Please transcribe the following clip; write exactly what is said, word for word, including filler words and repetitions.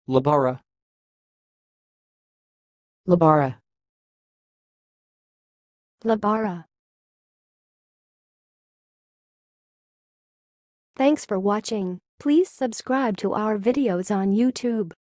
labara, labara, labara. Thanks for watching. Please subscribe to our videos on YouTube.